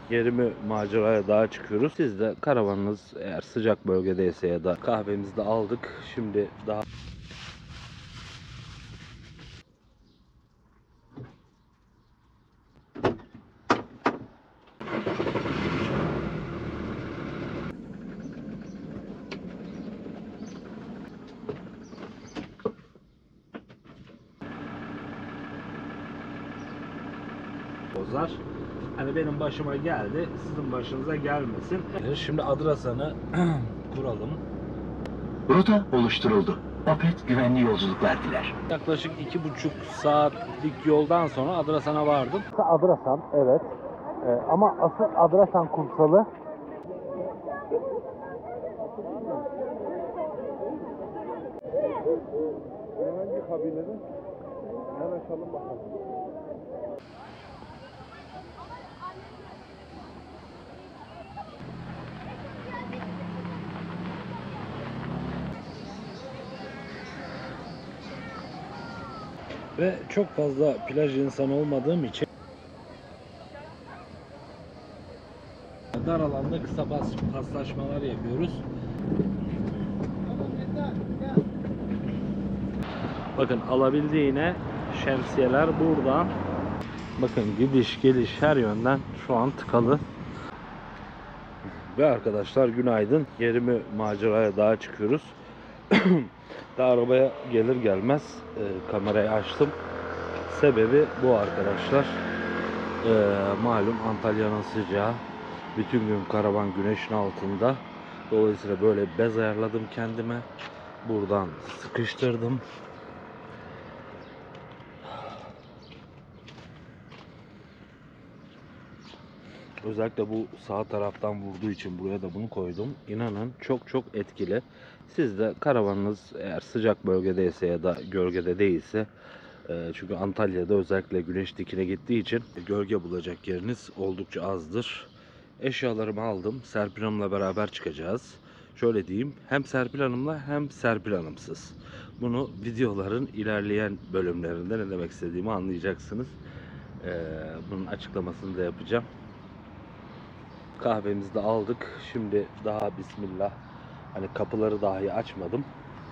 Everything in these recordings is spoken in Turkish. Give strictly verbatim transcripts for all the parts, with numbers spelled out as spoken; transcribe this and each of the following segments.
Yerimi maceraya daha çıkıyoruz. Siz de karavanınız eğer sıcak bölgedeyse ya da kahvemizi de aldık. Şimdi daha bozar. Hani benim başıma geldi, sizin başınıza gelmesin. Şimdi Adrasan'ı kuralım. Rota oluşturuldu. Opet güvenli yolculuklar diler. Yaklaşık iki buçuk saatlik yoldan sonra Adrasan'a vardım. Adrasan, evet. Ee, ama asıl Adrasan kumsalı Hangi kabileden? Yanaşalım bakalım. ve çok fazla plaj insanı olmadığım için dar alanda kısa pas, paslaşmalar yapıyoruz. Bakın alabildiğine şemsiyeler buradan. Bakın gidiş geliş her yönden şu an tıkalı. Ve arkadaşlar günaydın. Yerimi maceraya daha çıkıyoruz. Daha arabaya gelir gelmez e, kamerayı açtım. Sebebi bu arkadaşlar. E, malum Antalya'nın sıcağı. Bütün gün karavan güneşin altında. Dolayısıyla böyle bez ayarladım kendime. Buradan sıkıştırdım. Özellikle bu sağ taraftan vurduğu için buraya da bunu koydum. İnanın çok çok etkili. Siz de karavanınız eğer sıcak bölgedeyse ya da gölgede değilse, e, çünkü Antalya'da özellikle güneş dikine gittiği için gölge bulacak yeriniz oldukça azdır. Eşyalarımı aldım. Serpil Hanım'la beraber çıkacağız. Şöyle diyeyim, hem Serpil Hanım'la hem Serpil Hanım'sız. Bunu videoların ilerleyen bölümlerinde ne demek istediğimi anlayacaksınız. E, bunun açıklamasını da yapacağım. Kahvemizi de aldık. Şimdi daha bismillah. Hani kapıları dahi açmadım.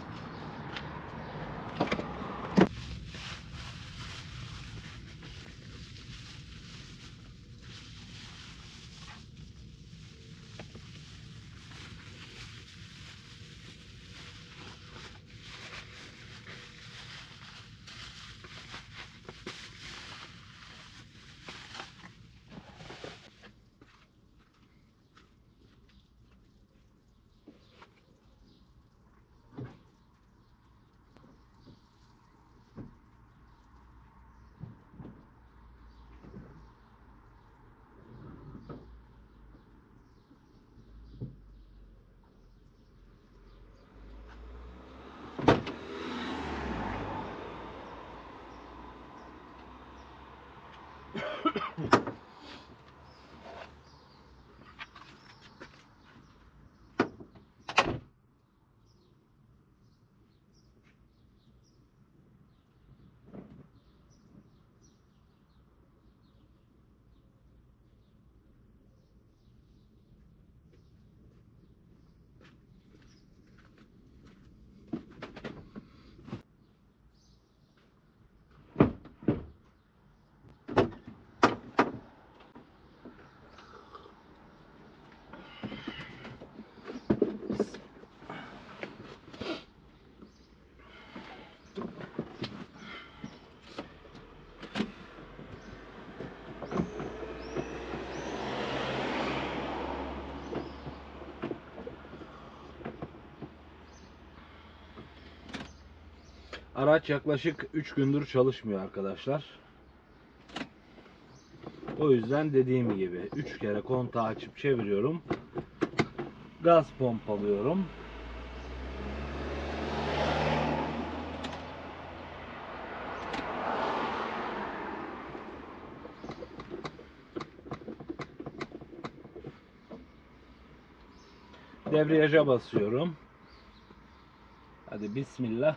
Araç yaklaşık üç gündür çalışmıyor arkadaşlar. O yüzden dediğim gibi üç kere kontağı açıp çeviriyorum. Gaz pompalıyorum. Debriyaja basıyorum. Hadi bismillah.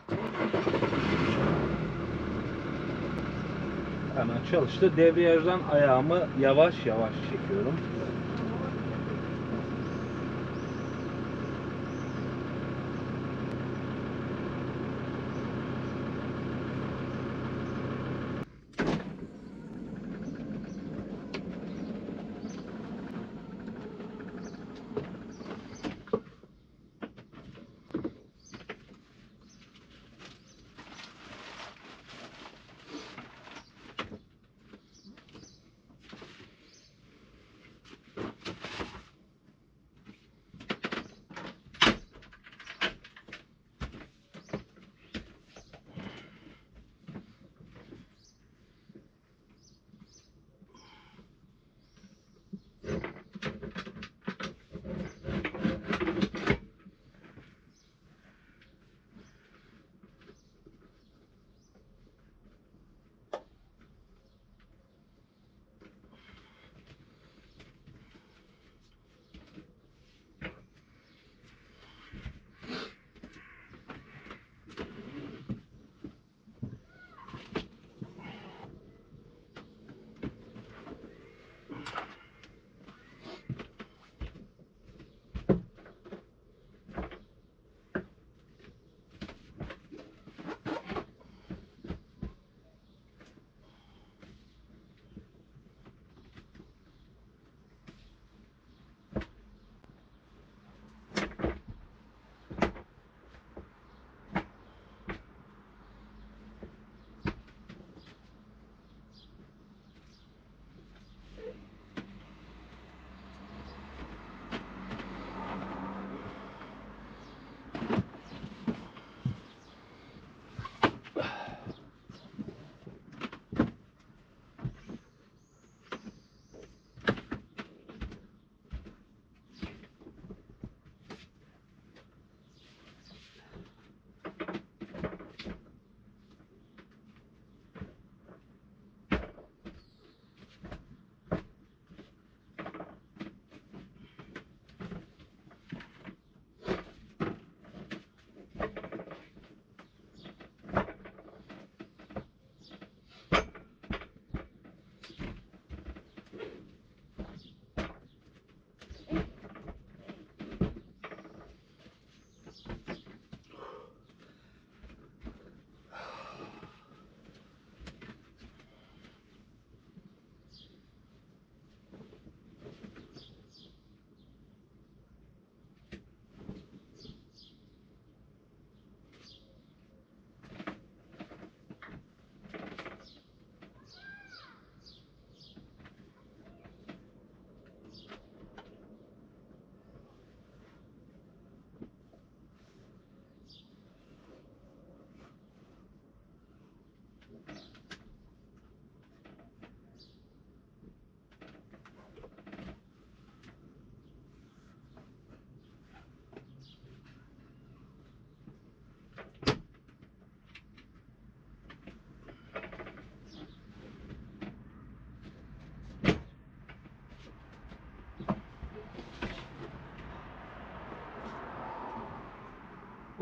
Hemen çalıştı. Debriyajdan ayağımı yavaş yavaş çekiyorum.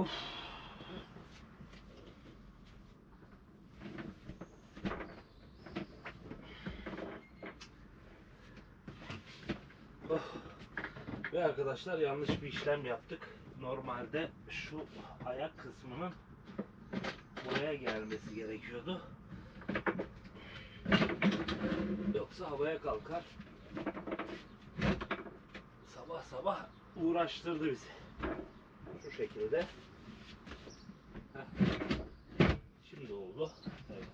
Of. Oh. Ve arkadaşlar yanlış bir işlem yaptık. Normalde şu ayak kısmının buraya gelmesi gerekiyordu. Yoksa havaya kalkar. Sabah sabah uğraştırdı bizi. Şu şekilde. Heh. Şimdi oldu. Evet.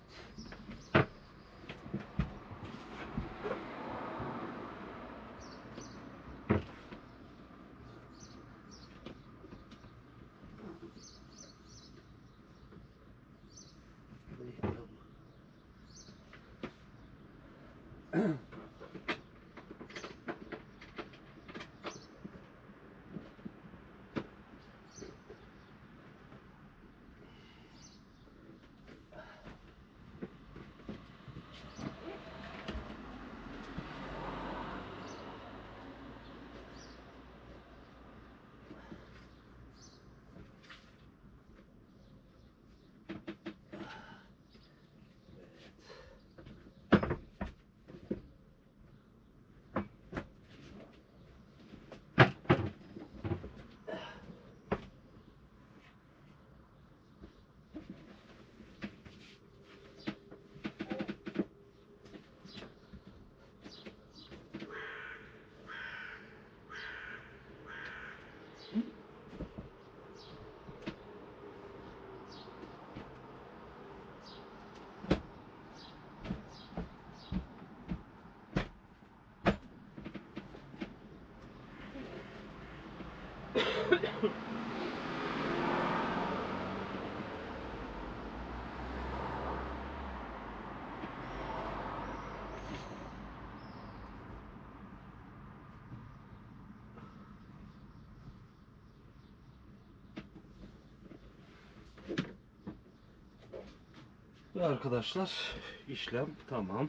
Ve arkadaşlar işlem tamam.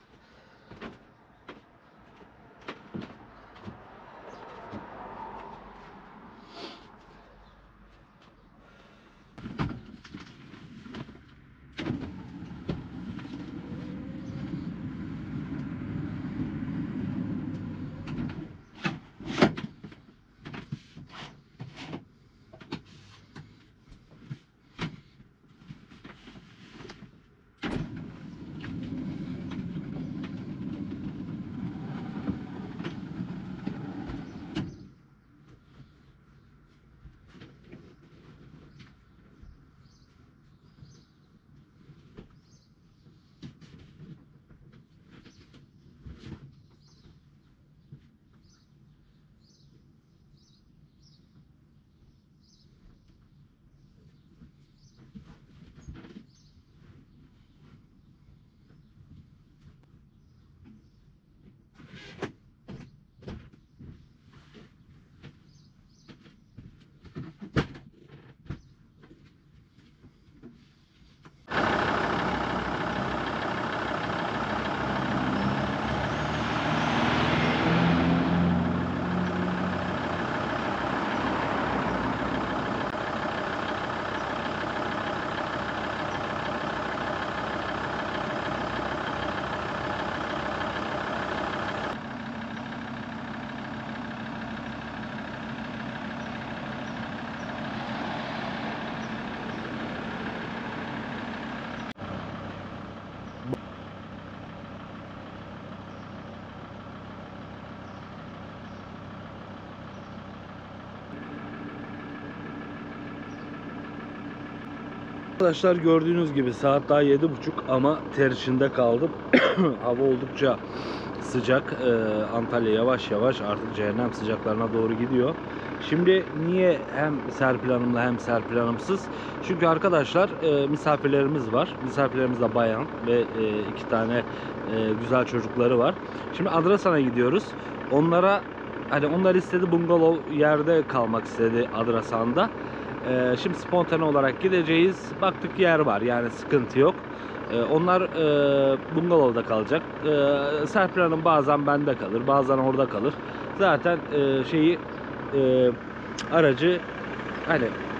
Arkadaşlar gördüğünüz gibi saat daha yedi buçuk ama ter içinde kaldım. Hava oldukça sıcak. Ee, Antalya yavaş yavaş artık cehennem sıcaklarına doğru gidiyor. Şimdi niye hem Serpil Hanım'la hem Serpil Hanım'sız? Çünkü arkadaşlar e, misafirlerimiz var. Misafirlerimiz de bayan ve e, iki tane e, güzel çocukları var. Şimdi Adrasan'a gidiyoruz. Onlara hani onlar istedi, bungalov yerde kalmak istedi Adrasan'da. Ee, şimdi spontane olarak gideceğiz. Baktık yer var, yani sıkıntı yok. Ee, onlar e, bungalovda kalacak. Ee, Serpil Hanım bazen bende kalır, bazen orada kalır. Zaten e, şeyi e, aracı hani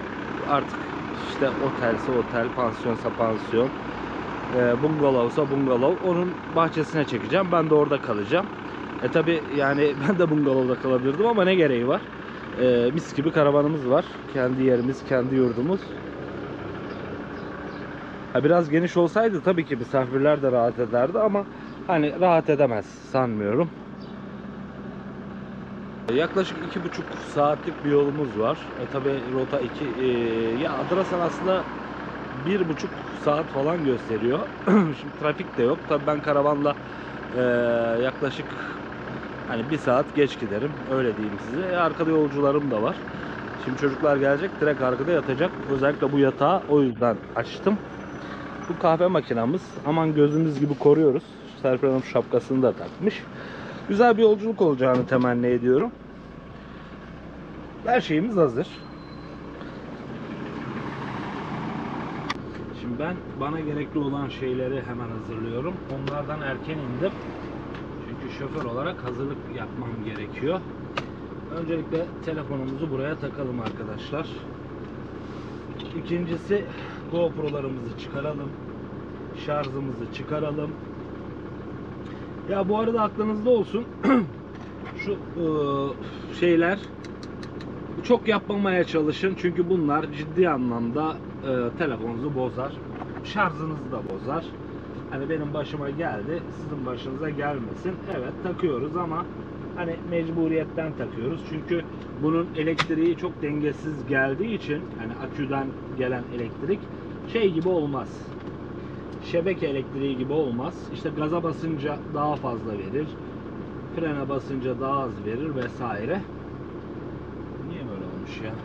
Artık işte otelse otel, pansiyonsa pansiyon, e, bungalovsa bungalov. Onun bahçesine çekeceğim. Ben de orada kalacağım. E tabi yani ben de bungalovda kalabilirdim ama ne gereği var? E, mis gibi karavanımız var. Kendi yerimiz, kendi yurdumuz. Ha, biraz geniş olsaydı tabii ki misafirler de rahat ederdi ama hani rahat edemez sanmıyorum. Yaklaşık iki buçuk saatlik bir yolumuz var. E tabi rota iki. E, ya Adrasan aslında bir buçuk saat falan gösteriyor. Şimdi trafik de yok. Tabi ben karavanla e, yaklaşık hani bir saat geç giderim. Öyle diyeyim size. E, arkada yolcularım da var. Şimdi çocuklar gelecek. Direkt arkada yatacak. Özellikle bu yatağı o yüzden açtım. Bu kahve makinamız. Aman gözümüz gibi koruyoruz. Serpil Hanım şapkasını da takmış. Güzel bir yolculuk olacağını temenni ediyorum. Her şeyimiz hazır. Şimdi ben bana gerekli olan şeyleri hemen hazırlıyorum. Onlardan erken indim. Çünkü şoför olarak hazırlık yapmam gerekiyor. Öncelikle telefonumuzu buraya takalım arkadaşlar. İkincisi GoPro'larımızı çıkaralım. Şarjımızı çıkaralım. Ya bu arada aklınızda olsun. Şu e, şeyler çok yapmamaya çalışın. Çünkü bunlar ciddi anlamda e, telefonunuzu bozar. Şarjınızı da bozar. Hani benim başıma geldi. Sizin başınıza gelmesin. Evet takıyoruz ama hani mecburiyetten takıyoruz. Çünkü bunun elektriği çok dengesiz geldiği için hani aküden gelen elektrik şey gibi olmaz. Şebeke elektriği gibi olmaz. İşte gaza basınca daha fazla verir. Frene basınca daha az verir vesaire. Niye böyle olmuş ya?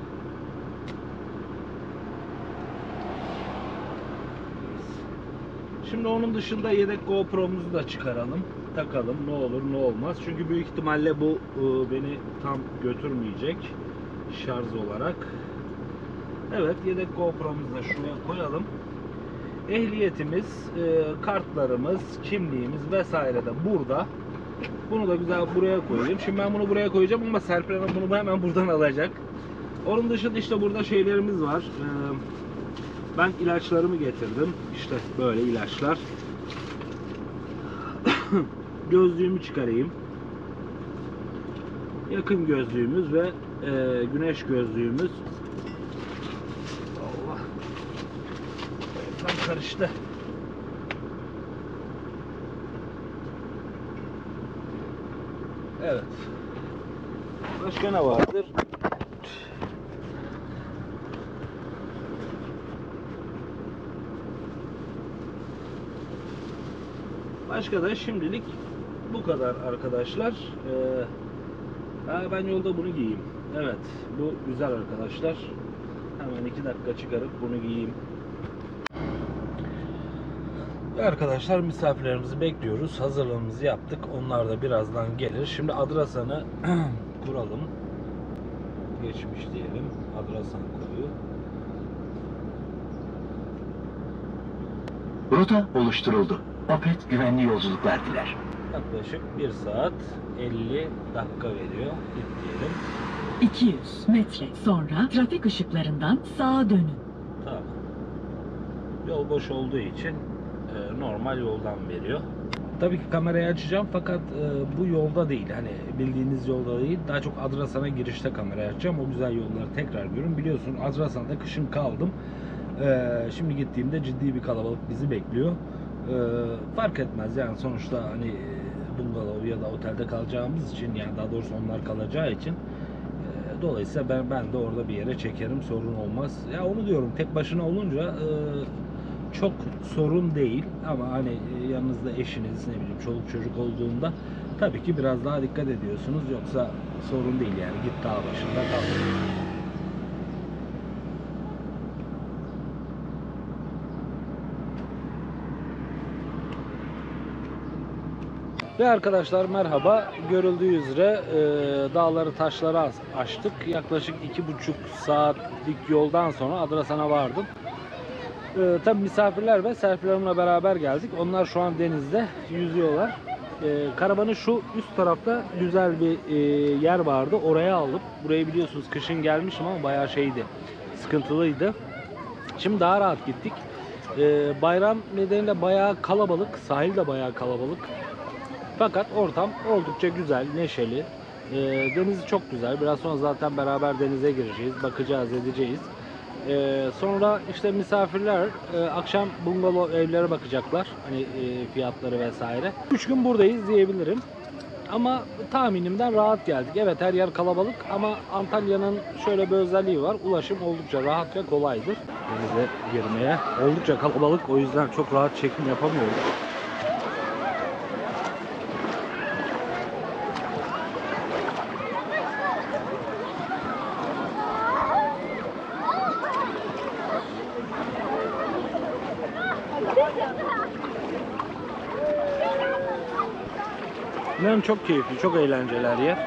Şimdi onun dışında yedek GoPro'muzu da çıkaralım. Takalım ne olur ne olmaz. Çünkü büyük ihtimalle bu beni tam götürmeyecek şarj olarak. Evet, yedek GoPro'muzu da şuraya koyalım. Ehliyetimiz, kartlarımız, kimliğimiz vesaire de burada. Bunu da güzel buraya koyayım. Şimdi ben bunu buraya koyacağım ama Serpil Hanım bunu hemen buradan alacak. Onun dışında işte burada şeylerimiz var. Ben ilaçlarımı getirdim. İşte böyle ilaçlar. Gözlüğümü çıkarayım. Yakın gözlüğümüz ve e, güneş gözlüğümüz. Allah. Tam karıştı. Evet. Başka ne vardır? Başka da şimdilik bu kadar arkadaşlar. Ee, ha, ben yolda bunu giyeyim. Evet, bu güzel arkadaşlar. Hemen iki dakika çıkarıp bunu giyeyim. Ve arkadaşlar misafirlerimizi bekliyoruz. Hazırlığımızı yaptık. Onlar da birazdan gelir. Şimdi Adrasan'ı kuralım. Geçmiş diyelim. Adrasan koyu. Rota oluşturuldu. Opet güvenli yolculuklar diler. Yaklaşık bir saat elli dakika veriyor. Git diyelim. iki yüz metre sonra trafik ışıklarından sağa dönün. Tamam. Yol boş olduğu için e, normal yoldan veriyor. Tabii ki kamerayı açacağım fakat e, bu yolda değil. Hani bildiğiniz yolda değil. Daha çok Adrasan'a girişte kamerayı açacağım. O güzel yolları tekrar görün. Biliyorsun Adrasan'da kışın kaldım. E, şimdi gittiğimde ciddi bir kalabalık bizi bekliyor. E, fark etmez yani sonuçta hani bungalov ya da otelde kalacağımız için, yani daha doğrusu onlar kalacağı için e, dolayısıyla ben ben de orada bir yere çekerim, sorun olmaz. Ya onu diyorum, tek başına olunca e, çok sorun değil ama hani yanınızda eşiniz, ne bileyim çoluk çocuk olduğunda tabii ki biraz daha dikkat ediyorsunuz, yoksa sorun değil yani, git dağ başında kal. Ve arkadaşlar merhaba. Görüldüğü üzere e, dağları taşları aştık. Yaklaşık iki buçuk saatlik yoldan sonra Adrasan'a vardım. E, tabii misafirler ve Serpil Hanım'la beraber geldik. Onlar şu an denizde yüzüyorlar. E, karavanı şu üst tarafta güzel bir e, yer vardı. Oraya aldım. Burayı biliyorsunuz kışın gelmişim ama bayağı şeydi. sıkıntılıydı. Şimdi daha rahat gittik. Ee, bayram nedeniyle bayağı kalabalık, sahil de bayağı kalabalık. Fakat ortam oldukça güzel, neşeli. Ee, denizi çok güzel. Biraz sonra zaten beraber denize gireceğiz, bakacağız, edeceğiz. Ee, sonra işte misafirler e, akşam bungalov evlere bakacaklar. Hani e, fiyatları vesaire. üç gün buradayız diyebilirim. Ama tahminimden rahat geldik. Evet, her yer kalabalık ama Antalya'nın şöyle bir özelliği var. Ulaşım oldukça rahat ve kolaydır. Denize girmeye oldukça kalabalık. O yüzden çok rahat çekim yapamıyoruz. İnanın çok keyifli, çok eğlenceli her yer.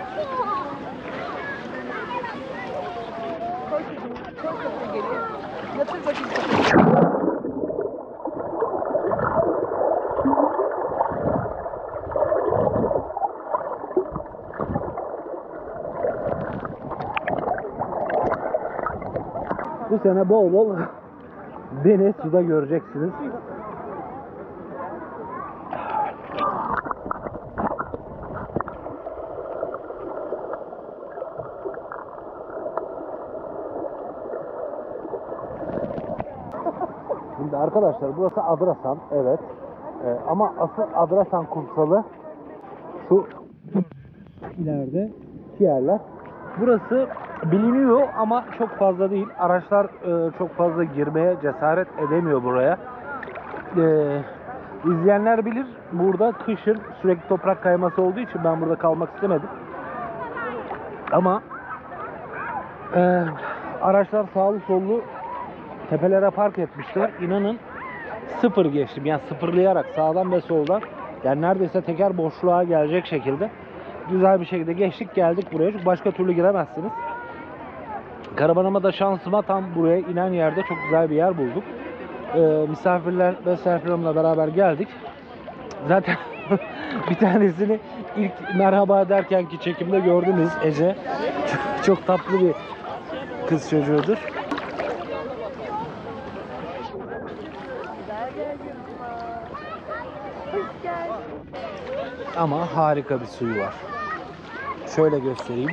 Yatır bakayım. Bu sene bol bol beni suda göreceksiniz. Şimdi arkadaşlar burası Adrasan, evet. Ee, ama asıl Adrasan kumsalı şu ileride iki yerler. Burası biliniyor ama çok fazla değil. Araçlar e, çok fazla girmeye cesaret edemiyor buraya. Ee, izleyenler bilir. Burada kışın sürekli toprak kayması olduğu için ben burada kalmak istemedim. Ama e, araçlar sağlı sollu tepelere park etmişler. İnanın sıfır geçtim. Yani sıfırlayarak sağdan ve soldan, yani neredeyse teker boşluğa gelecek şekilde güzel bir şekilde geçtik geldik buraya. Çünkü başka türlü giremezsiniz. Karavanıma da şansıma tam buraya inen yerde çok güzel bir yer bulduk. Ee, misafirler ve Serpil'imle beraber geldik. Zaten bir tanesini ilk merhaba derkenki çekimde gördünüz, Ece. Çok, çok tatlı bir kız çocuğudur. Ama harika bir suyu var. Şöyle göstereyim.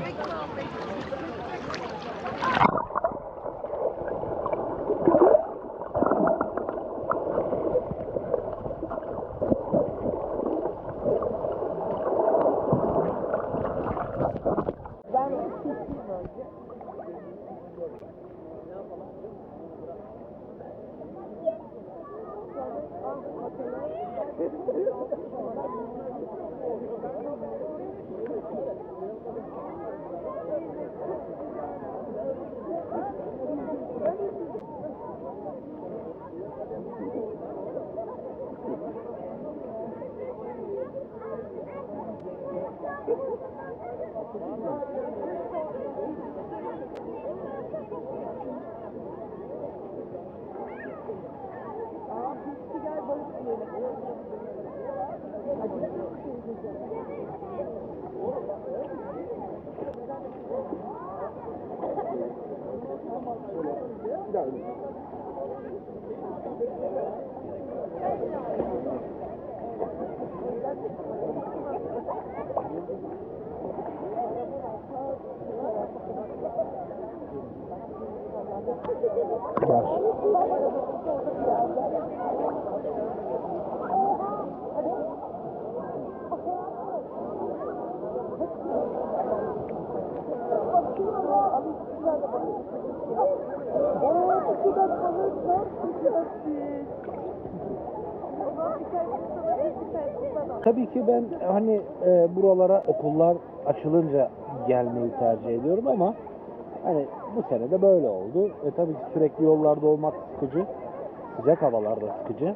Tabii ki ben hani e, buralara okullar açılınca gelmeyi tercih ediyorum ama hani bu sene de böyle oldu. E, tabii ki sürekli yollarda olmak sıkıcı. Sıcak havalarda sıkıcı.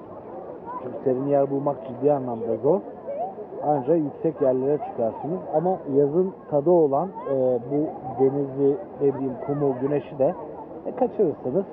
Çünkü serin yer bulmak ciddi anlamda zor. Ancak yüksek yerlere çıkarsınız. Ama yazın tadı olan e, bu denizi, ne bileyim kumu, güneşi de e, kaçırırsınız.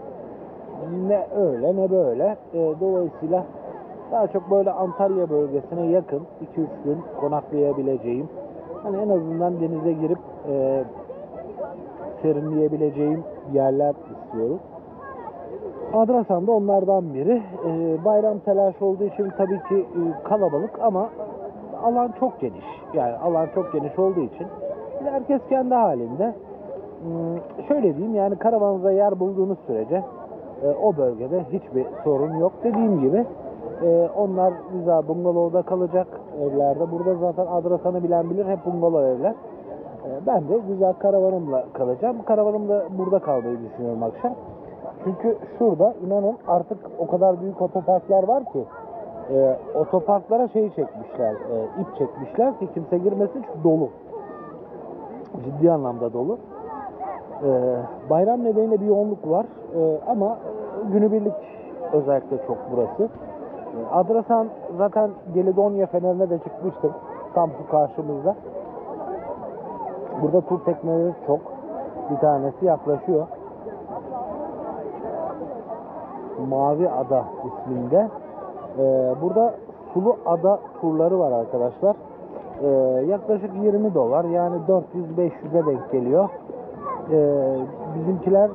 Ne öyle ne böyle. E, dolayısıyla daha çok böyle Antalya bölgesine yakın iki üç gün konaklayabileceğim, hani en azından denize girip e, serinleyebileceğim yerler istiyoruz. Adrasan da onlardan biri. Ee, bayram telaşı olduğu için tabii ki e, kalabalık ama alan çok geniş. Yani alan çok geniş olduğu için herkes kendi halinde. Hmm, şöyle diyeyim, yani karavanınıza yer bulduğunuz sürece e, o bölgede hiçbir sorun yok. Dediğim gibi e, onlar güzel bungalovda kalacak evlerde. Burada zaten Adrasan'ı bilen bilir, hep bungalov evler. E, ben de güzel karavanımla kalacağım. Karavanımda burada kalmayı düşünüyorum akşam. Çünkü şurada inanın artık o kadar büyük otoparklar var ki e, otoparklara şey çekmişler, e, ip çekmişler ki kimse girmesin, çünkü dolu. Ciddi anlamda dolu. E, bayram nedeniyle bir yoğunluk var e, ama günübirlik özellikle çok burası. E, Adrasan zaten Gelidonya Feneri'ne de çıkmıştım. Tam şu karşımızda. Burada tur tekneleri çok. Bir tanesi yaklaşıyor. Mavi Ada isminde. Ee, burada sulu ada turları var arkadaşlar. Ee, yaklaşık yirmi dolar, yani dört yüz beş yüze denk geliyor. Ee, bizimkiler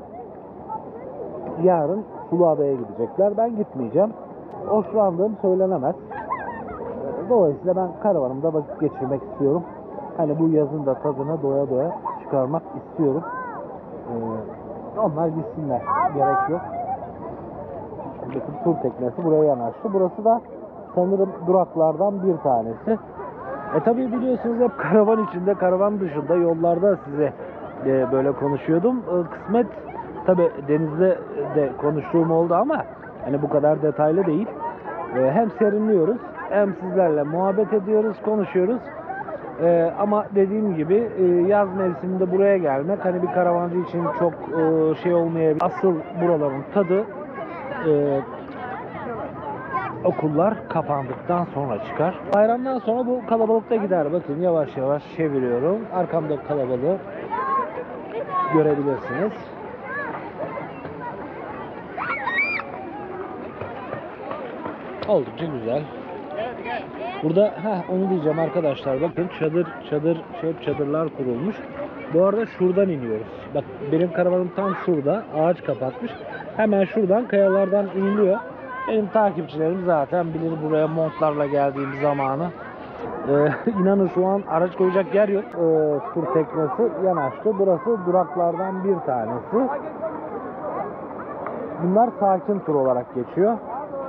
yarın sulu adaya gidecekler. Ben gitmeyeceğim. Hoşlandığım söylenemez. Dolayısıyla ben karavanımda vakit geçirmek istiyorum. Hani bu yazın da tadına doya doya çıkarmak istiyorum. Ee, onlar gitsinler. Gerek yok. Bakın tur teknesi buraya yanaştı. Burası da sanırım duraklardan bir tanesi. E tabi biliyorsunuz hep karavan içinde, karavan dışında yollarda size e, böyle konuşuyordum. E, kısmet tabi denizde de konuştuğum oldu ama hani bu kadar detaylı değil. E, hem serinliyoruz hem sizlerle muhabbet ediyoruz, konuşuyoruz. E, ama dediğim gibi e, yaz mevsiminde buraya gelmek hani bir karavancı için çok e, şey olmayabilir. Asıl buraların tadı Ee, okullar kapandıktan sonra çıkar. Bayramdan sonra bu kalabalık da gider. Bakın yavaş yavaş çeviriyorum. Arkamda kalabalığı görebilirsiniz. Oldukça güzel. Burada heh, onu diyeceğim arkadaşlar. Bakın çadır çadır şey çadırlar kurulmuş. Bu arada şuradan iniyoruz. Bak benim karavanım tam şurada. Ağaç kapatmış. Hemen şuradan kayalardan iniliyor. Benim takipçilerim zaten bilir buraya montlarla geldiğim zamanı. Ee, inanın şu an araç koyacak yer yok. Ee, tur teknesi yanaştı. Burası duraklardan bir tanesi. Bunlar sakin tur olarak geçiyor.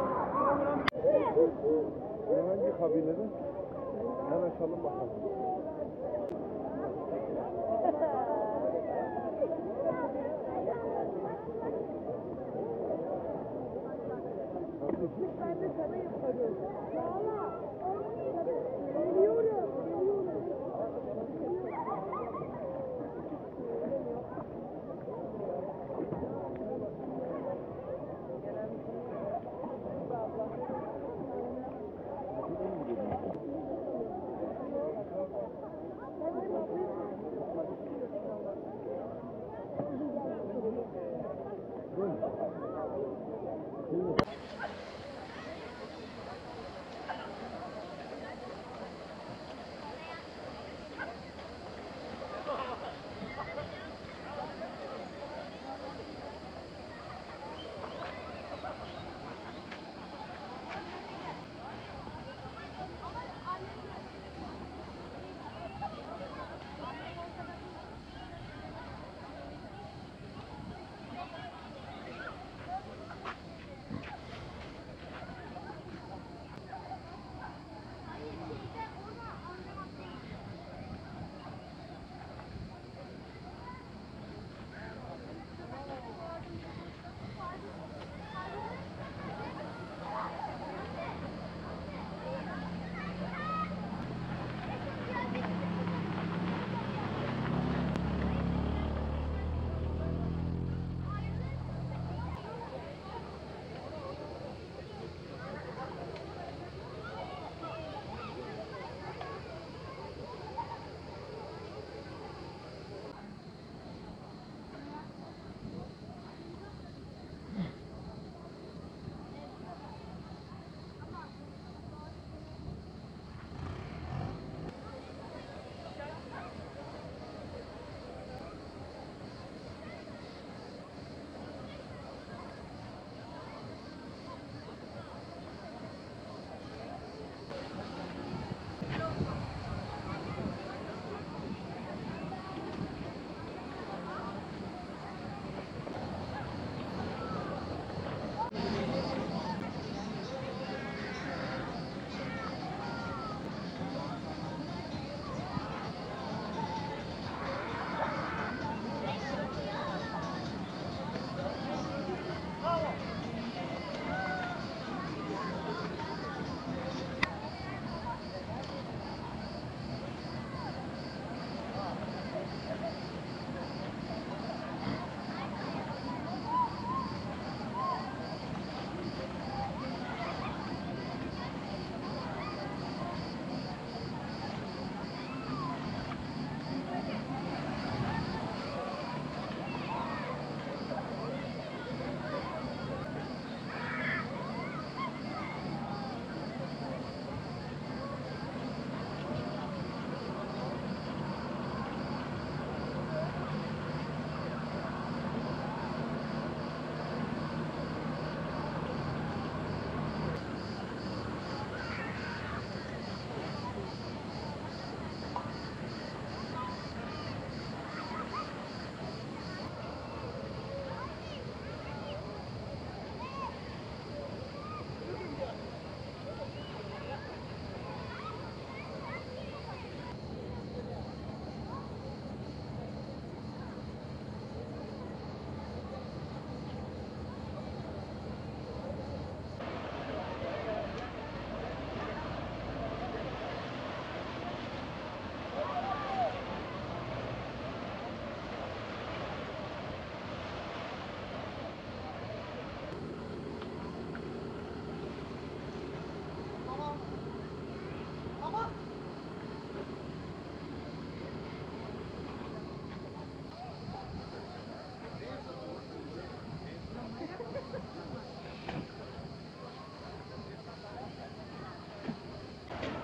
Hangi kabinede? Yanaşalım bakalım. Ben de sana yaparım. Geliyorum.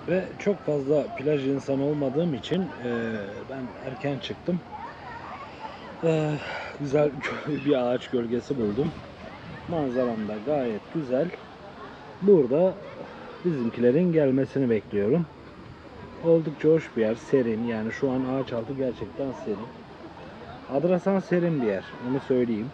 Ve çok fazla plaj insanı olmadığım için e, ben erken çıktım. E, güzel bir ağaç gölgesi buldum. Manzaram da gayet güzel. Burada bizimkilerin gelmesini bekliyorum. Oldukça hoş bir yer, serin. Yani şu an ağaç altı gerçekten serin. Adrasan serin bir yer, onu söyleyeyim.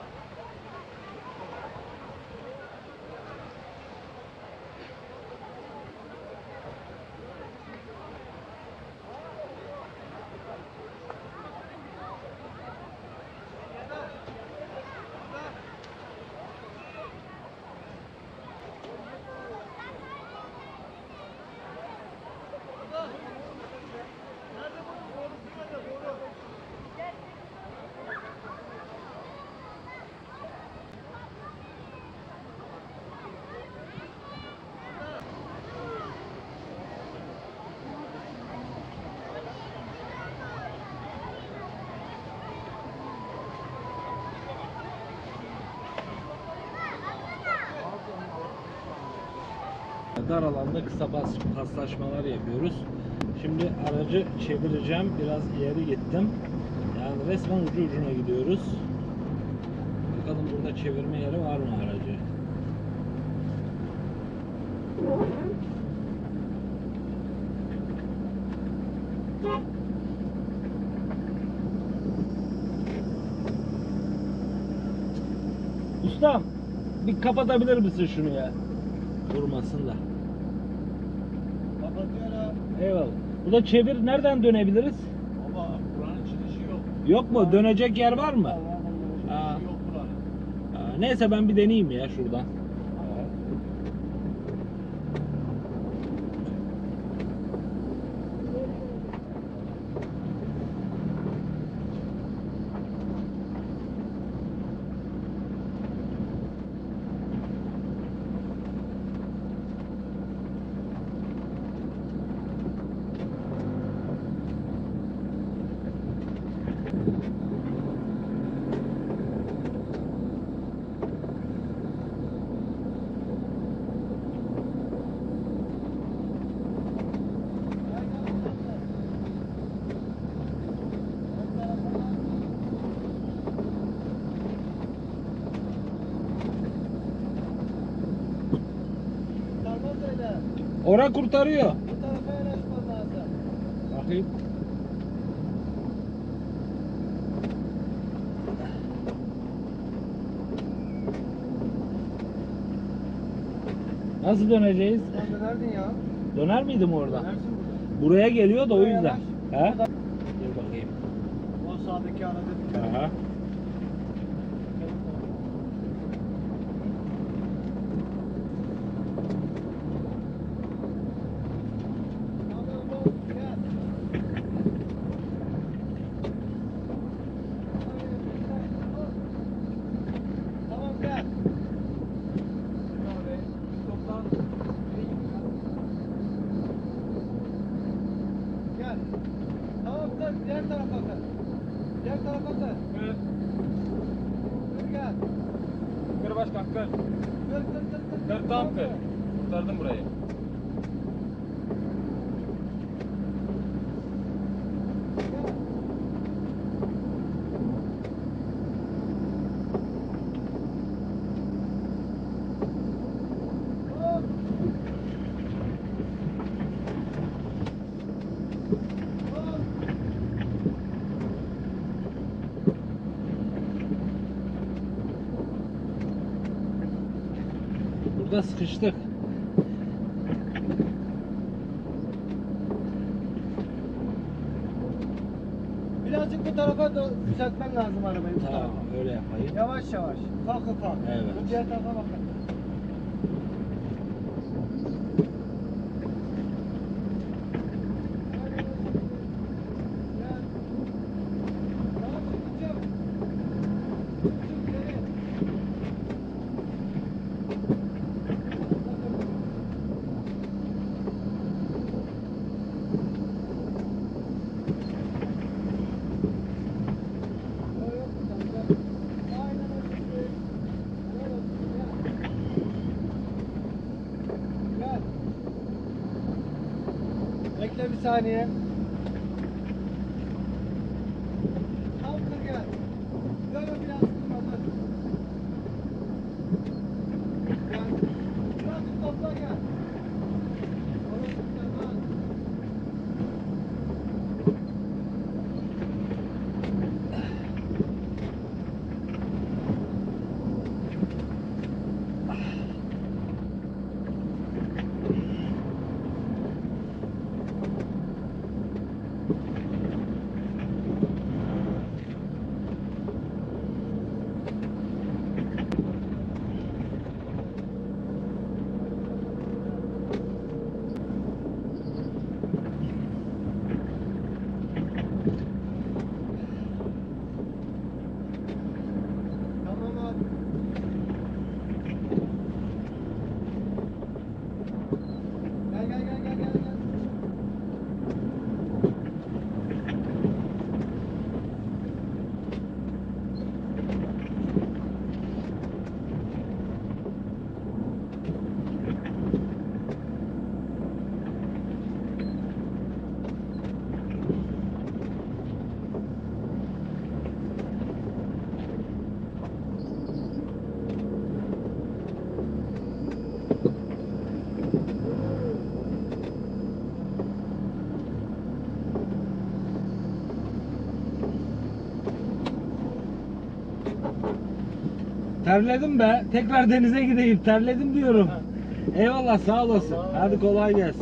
Dar alanda kısa pas, paslaşmalar yapıyoruz. Şimdi aracı çevireceğim. Biraz ileri gittim. Yani resmen ucu ucuna gidiyoruz. Bakalım burada çevirme yeri var mı aracı? Ustam, bir kapatabilir misin şunu ya? Durmasın da. Kapatıyorum. Eyvallah. Bu da çevir. Nereden dönebiliriz? Baba buranın çıkışı yok. Yok mu? Dönecek yer var mı? Aa. Çıkışı yok buranın. Aa, neyse ben bir deneyeyim ya şuradan. Sarmaz öyle. Ora kurtarıyor. Bu tarafa yanaşman lazım. Bakayım. Nasıl döneceğiz? Sen dönerdin ya. Döner miydim orada? Dönersin burada. Buraya geliyor da o Buraya yüzden. yanaş. He? Dur bakayım. O sağdaki arada dikkat et. Aha. Tamam oğlum, gel. Tamam gel. Abi, toplan. Gel. Tamam kır, diğer tarafa kır. Diğer tarafa kır. Kır. Kır gel. Kır başkan kır. Kır kır kır kır. Kır tam kır. Kurtardım burayı. Hop. Hop. Burada sıkıştık. Birazcık bu tarafa da düzeltmen lazım arabayı. Bu Tamam, tarafa. öyle yapayım. Yavaş yavaş. Ufak ufak. Evet. Bu diğer tarafa bakın. Gel. Tamam, çıkacağım. Çık geri. Yok, yok, tamam, gel. Aynen o şekilde. Gel oğlum, gel. Gel. saniye. Tam kır gel. Böyle biraz kırmalı. Gel. Birazcık topla gel. Orası tamam. Tamam abi. Gel gel gel gel gel. gel. Terledim be. Tekrar denize gideyim. Terledim diyorum. Eyvallah, sağ olasın. Hadi kolay gelsin.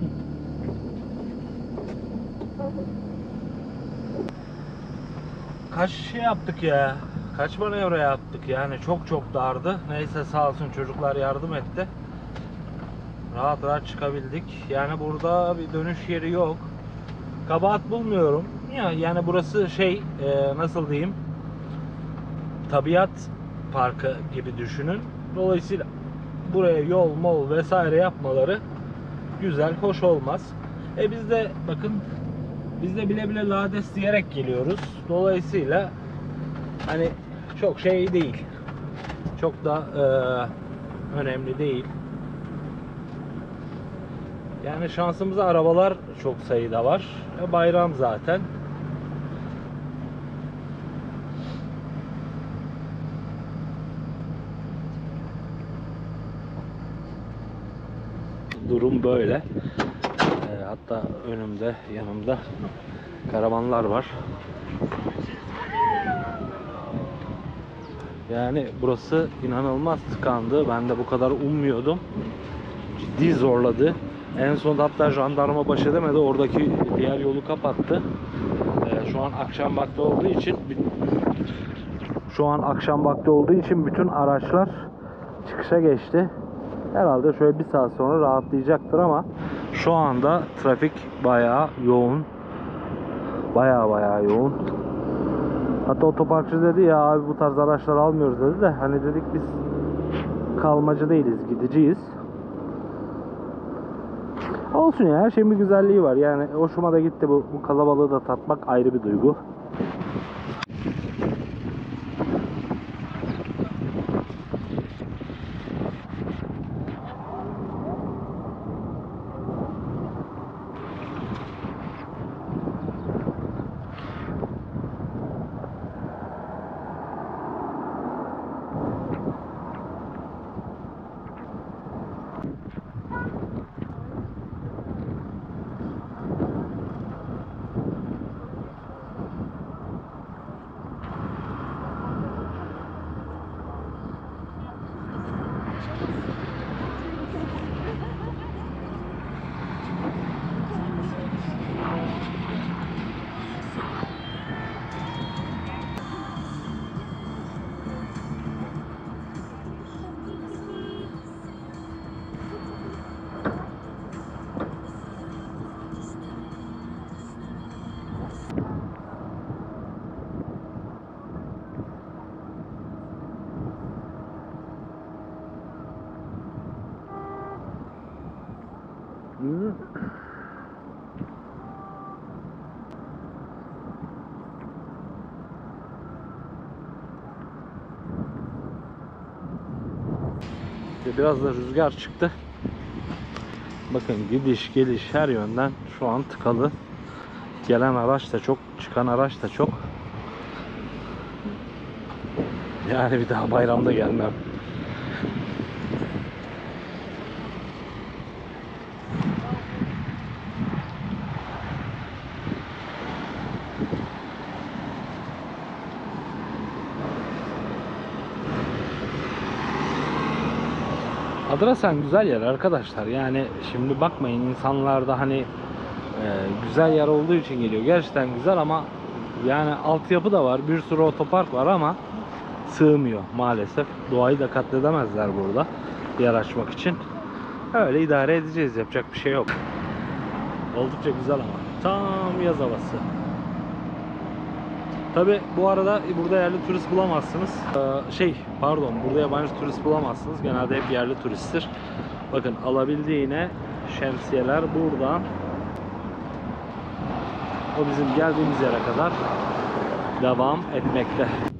Kaç şey yaptık ya. Kaç manevra yaptık yani. Çok çok dardı. Neyse sağ olsun çocuklar yardım etti. Rahat rahat çıkabildik. Yani burada bir dönüş yeri yok. Kabahat bulmuyorum. Ya yani burası şey e, nasıl diyeyim? Tabiat parkı gibi düşünün. Dolayısıyla buraya yol mol vesaire yapmaları güzel, hoş olmaz. E biz de bakın biz de bile bile lades diyerek geliyoruz. Dolayısıyla hani çok şey değil. Çok da e, önemli değil. Yani şansımıza arabalar çok sayıda var. E, bayram zaten. Durum böyle. E, hatta önümde, yanımda karavanlar var. Yani burası inanılmaz tıkandı. Ben de bu kadar ummuyordum. Ciddi zorladı. En son hatta jandarma baş edemedi. Oradaki diğer yolu kapattı. Ee, şu an akşam vakti olduğu için şu an akşam vakti olduğu için bütün araçlar çıkışa geçti. Herhalde şöyle bir saat sonra rahatlayacaktır ama şu anda trafik bayağı yoğun. Bayağı bayağı yoğun. Hatta otoparkçı dedi ya abi bu tarz araçlar almıyoruz dedi de hani dedik biz kalmacı değiliz, gideceğiz. Olsun ya, her şeyin bir güzelliği var. Yani hoşuma da gitti bu, bu kalabalığı da tatmak ayrı bir duygu. Biraz da rüzgar çıktı. Bakın gidiş geliş her yönden şu an tıkalı. Gelen araç da çok, çıkan araç da çok. Yani bir daha bayramda gelmem. Adrasan güzel yer arkadaşlar. Yani şimdi bakmayın, insanlar da hani e, güzel yer olduğu için geliyor. Gerçekten güzel ama yani altyapı da var. Bir sürü otopark var ama sığmıyor maalesef. Doğayı da katledemezler burada yer açmak için. Öyle idare edeceğiz. Yapacak bir şey yok. Oldukça güzel ama. Tam yaz havası. Tabi bu arada burada yerli turist bulamazsınız. Ee, şey pardon burada yabancı turist bulamazsınız. Genelde hep yerli turisttir. Bakın alabildiğine şemsiyeler buradan o bizim geldiğimiz yere kadar devam etmekte.